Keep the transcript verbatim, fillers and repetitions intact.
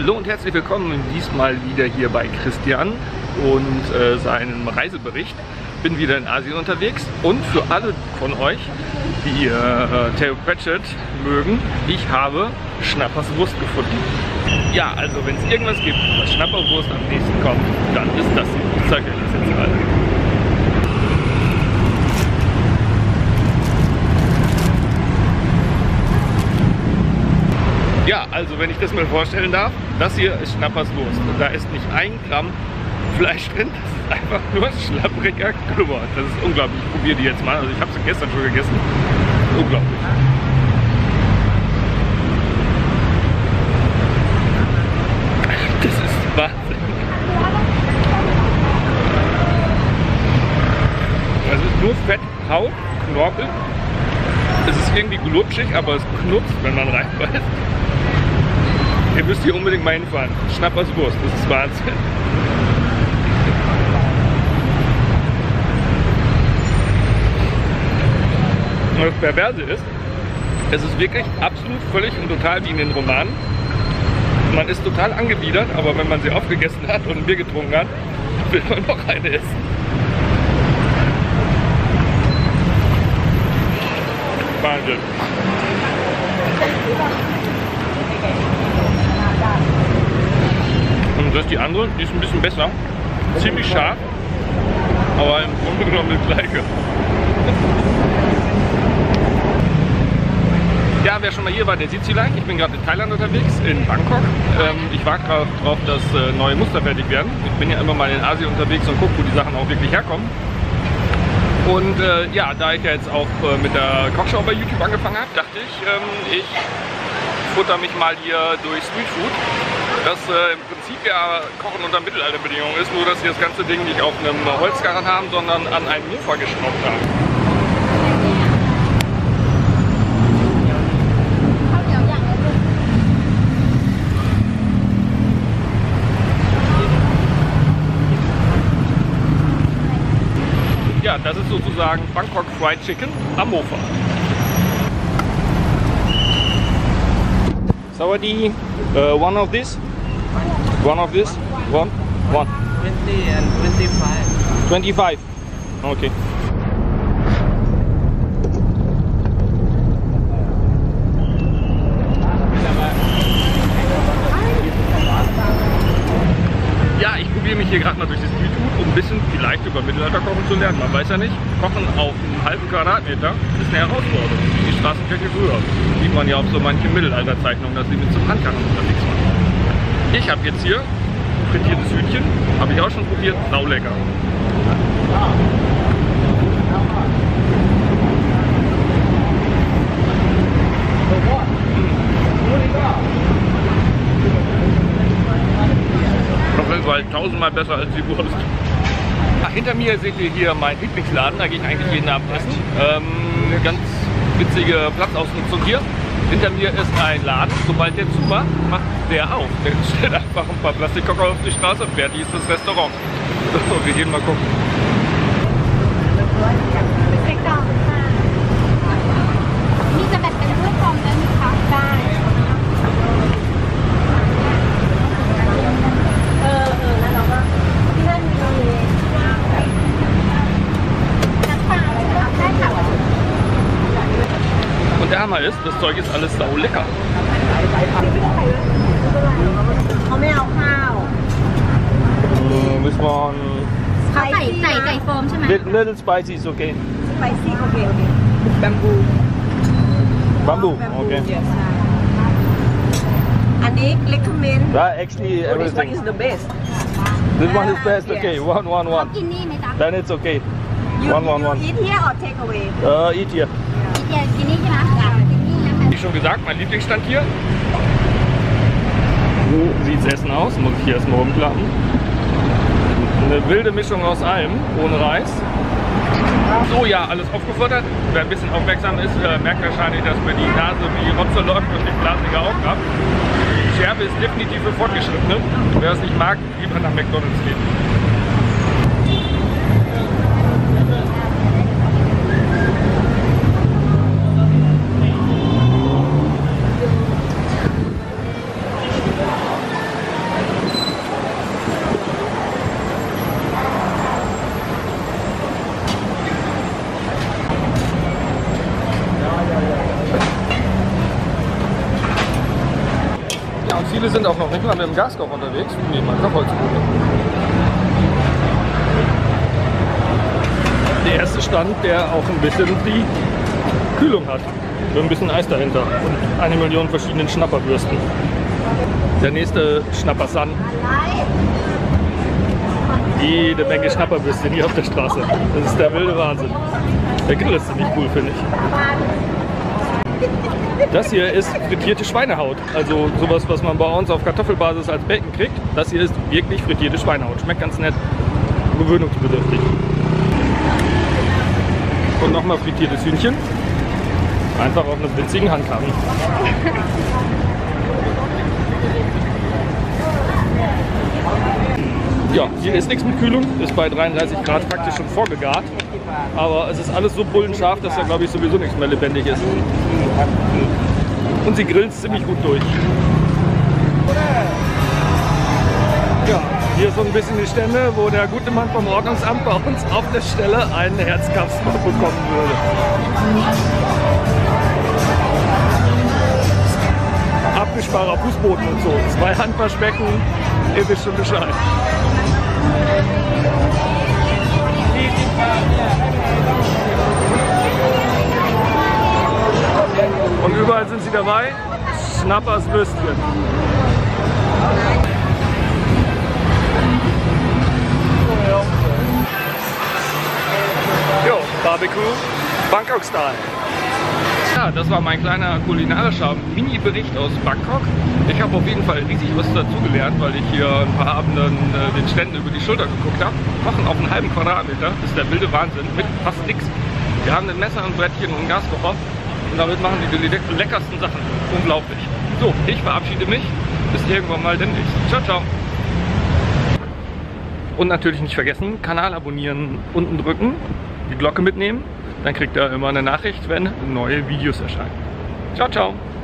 Hallo und herzlich willkommen diesmal wieder hier bei Christian und äh, seinem Reisebericht. Bin wieder in Asien unterwegs und für alle von euch, die äh, Theo Pratchett mögen, ich habe Schnapperswurst gefunden. Ja, also wenn es irgendwas gibt, was Schnapperswurst am nächsten kommt, dann ist das hier. Ich zeige euch das jetzt gerade. Ja, also wenn ich das mir vorstellen darf, das hier ist Schnapperswurst. Da ist nicht ein Gramm Fleisch drin, das ist einfach nur schlappriger Klubber. Das ist unglaublich. Ich probiere die jetzt mal. Also ich habe sie gestern schon gegessen. Unglaublich. Das ist Wahnsinn. Es ist nur Fett, Haut, Knorpel. Es ist irgendwie glutschig, aber es knupst, wenn man reinbeißt. Ihr müsst hier unbedingt mal hinfahren. Schnapperswurst, das ist Wahnsinn. Und das Perverse ist, es ist wirklich absolut völlig und total wie in den Romanen. Man ist total angewidert, aber wenn man sie aufgegessen hat und ein Bier getrunken hat, will man noch eine essen. Wahnsinn. Und das ist die andere, die ist ein bisschen besser. Ziemlich scharf, aber im Grunde genommen das gleiche. Ja, wer schon mal hier war, der sieht sie leicht. Ich bin gerade in Thailand unterwegs, in Bangkok. Ähm, ich warte gerade darauf, dass äh, neue Muster fertig werden. Ich bin ja immer mal in Asien unterwegs und gucke, wo die Sachen auch wirklich herkommen. Und äh, ja, da ich ja jetzt auch äh, mit der Kochshow bei YouTube angefangen habe, dachte ich, ähm, ich futter mich mal hier durch Streetfood. Das äh, im Prinzip ja Kochen unter Mittelalterbedingungen ist, nur dass sie das ganze Ding nicht auf einem Holzkarren haben, sondern an einem Mofa geschraubt haben. Ja, das ist sozusagen Bangkok Fried Chicken am Mofa. Sawadee, uh, one of this, one of this, one, one. twenty and twenty-five. twenty-five. Okay. Ja, ich probiere mich hier gerade mal durch das Streetfood, um ein bisschen vielleicht über Mittelalter kochen zu lernen. Man weiß ja nicht, Kochen auf einem halben Quadratmeter ist eine Herausforderung. Die Straßenkirche früher. Sieht man ja auf so manchen Mittelalterzeichnungen, dass sie mit so einem Handkarren unterwegs waren. Ich habe jetzt hier frittiertes Hühnchen, habe ich auch schon probiert, saulecker. Auf jeden Fall tausendmal besser als die Wurst. Ach, hinter mir seht ihr hier meinen Lieblingsladen, da gehe ich eigentlich jeden Abend essen. Ähm, ganz witzige Platzausnutzung hier. Hinter mir ist ein Laden, sobald der zu macht, macht der auf. Der stellt einfach ein paar Plastikkocher auf die Straße und fertig ist das Restaurant. So, wir gehen mal gucken. Und der Hammer ist, das Zeug ist alles sau lecker. Uh, this one. Little, little spicy is okay. Spicy, okay, okay. Bamboo. Bamboo, okay. Yes. And they recommend. That actually This one everything. is the best. This one is best. Yes. Okay, one, one, one. Then it's okay. You, One, one, you one. eat here or take away? Uh, eat here. Wie schon gesagt, mein Lieblingsstand hier. So sieht das Essen aus. Muss ich hier erstmal rumklappen. Eine wilde Mischung aus allem, ohne Reis. So, ja, alles aufgefuttert. Wer ein bisschen aufmerksam ist, äh, merkt wahrscheinlich, dass mir die Nase wie Rotze läuft und ich blasige Augen habe. Die Schärfe ist definitiv für Fortgeschrittene. Wer es nicht mag, lieber nach McDonald's gehen. Viele sind auch noch nicht mal mit dem Gaskocher unterwegs. Wir nehmen einfach Holzkohle. Der erste Stand, der auch ein bisschen die Kühlung hat. Mit ein bisschen Eis dahinter und eine Million verschiedenen Schnapperbürsten. Der nächste Schnappersan. Jede Menge Schnapperbürste hier auf der Straße. Das ist der wilde Wahnsinn. Der Grill ist ziemlich cool, finde ich. Das hier ist frittierte Schweinehaut. Also sowas, was man bei uns auf Kartoffelbasis als Bacon kriegt. Das hier ist wirklich frittierte Schweinehaut. Schmeckt ganz nett. Gewöhnungsbedürftig. Und nochmal frittiertes Hühnchen. Einfach auf einem winzigen Handkarren. Ja, hier ist nichts mit Kühlung, ist bei dreiunddreißig Grad praktisch schon vorgegart. Aber es ist alles so bullenscharf, dass da glaube ich sowieso nichts mehr lebendig ist. Und sie grillen es ziemlich gut durch. Ja, hier ist so ein bisschen die Stelle, wo der gute Mann vom Ordnungsamt bei uns auf der Stelle einen Herzkampf bekommen würde. Abwischbarer Fußboden und so. Zwei Handwaschbecken, ihr wisst schon Bescheid. Und überall sind sie dabei. Schnappers Würstchen. Jo, Barbecue, Bangkok-Style. Ja, das war mein kleiner kulinarischer Mini-Bericht aus Bangkok. Ich habe auf jeden Fall riesig was dazugelernt, weil ich hier ein paar Abenden äh, den Ständen über die Schulter geguckt habe. Machen auf einen halben Quadratmeter, das ist der wilde Wahnsinn, mit fast nichts. Wir haben ein Messer, ein Brettchen und einen Gaskocher und damit machen die die le- leckersten Sachen. Unglaublich. So, ich verabschiede mich. Bis irgendwann mal demnächst. Ciao, ciao. Und natürlich nicht vergessen, Kanal abonnieren, unten drücken, die Glocke mitnehmen. Dann kriegt ihr immer eine Nachricht, wenn neue Videos erscheinen. Ciao, ciao!